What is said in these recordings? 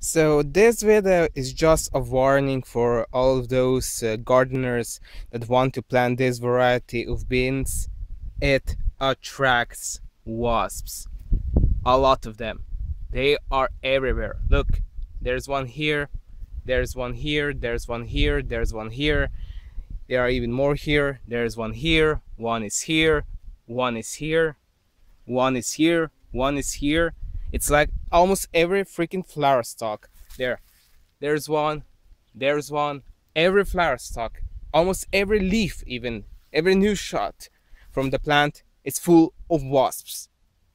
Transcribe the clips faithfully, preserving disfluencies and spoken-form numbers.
So this video is just a warning for all of those uh, gardeners that want to plant this variety of beans. It attracts wasps, a lot of them. They are everywhere. Look, there's one here, there's one here, there's one here, there's one here. There are even more here. There's one here, one is here, one is here, one is here, one is here. It's like almost every freaking flower stalk. There, there's one, there's one. Every flower stalk, almost every leaf, even every new shot from the plant is full of wasps.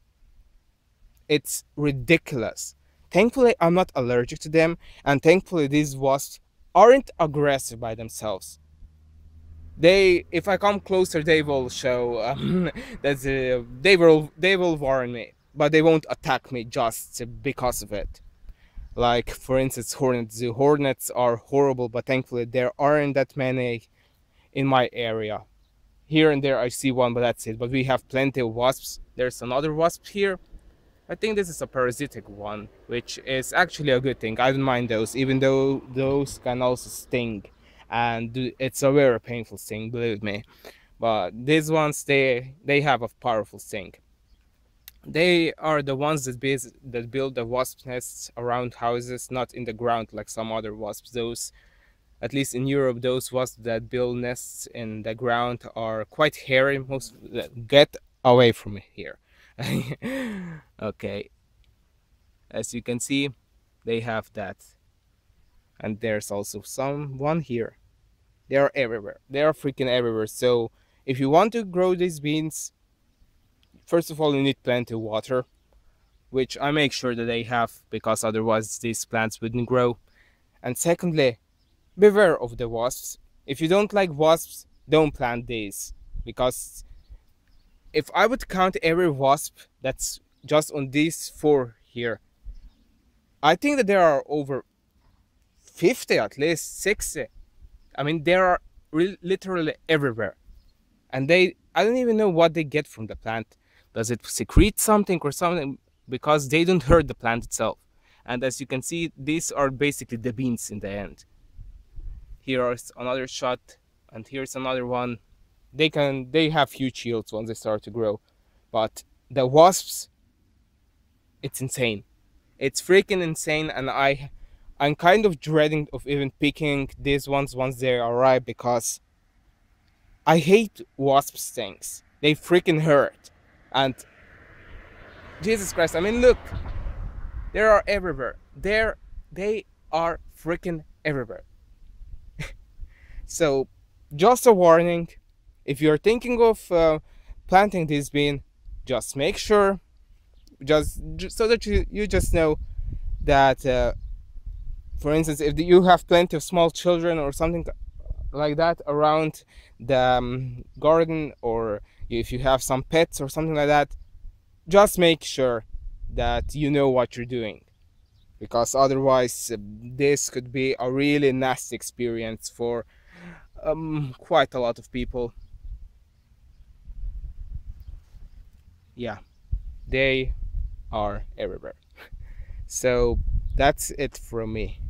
It's ridiculous. Thankfully, I'm not allergic to them, and thankfully, these wasps aren't aggressive by themselves. They, if I come closer, they will show um, that uh, they will they will warn me, but they won't attack me just because of it. Like for instance, hornets. The hornets are horrible, but thankfully there aren't that many in my area. Here and there I see one, but that's it. But we have plenty of wasps. There's another wasp here. I think this is a parasitic one, which is actually a good thing. I don't mind those, even though those can also sting, and it's a very painful sting, believe me. But these ones, they they have a powerful sting. They are the ones that, base, that build the wasp nests around houses, not in the ground like some other wasps. Those, at least in Europe, those wasps that build nests in the ground are quite hairy. Most get away from me here. Okay, as you can see, they have that, and there's also some one here. They are everywhere. They are freaking everywhere. So if you want to grow these beans, first of all, you need plenty of water, which I make sure that they have, because otherwise these plants wouldn't grow. And secondly, beware of the wasps. If you don't like wasps, don't plant these, because if I would count every wasp that's just on these four here, I think that there are over fifty, at least sixty. I mean, they are literally everywhere. And they, I don't even know what they get from the plant. Does it secrete something or something? Because they don't hurt the plant itself. And as you can see, these are basically the beans in the end. Here is another shot, and here's another one. They can, they have huge yields once they start to grow. But the wasps, it's insane. It's freaking insane, and I, I'm kind of dreading of even picking these ones once they arrive, because I hate wasp stings. They freaking hurt. And Jesus Christ, I mean, look, they are everywhere. There, they are freaking everywhere. So, just a warning, if you're thinking of uh, planting this bean, just make sure, just, just so that you, you just know that, uh, for instance, if you have plenty of small children or something like that around the um, garden, or if you have some pets or something like that, just make sure that you know what you're doing, because otherwise uh, this could be a really nasty experience for um, quite a lot of people. Yeah, they are everywhere. So that's it from me.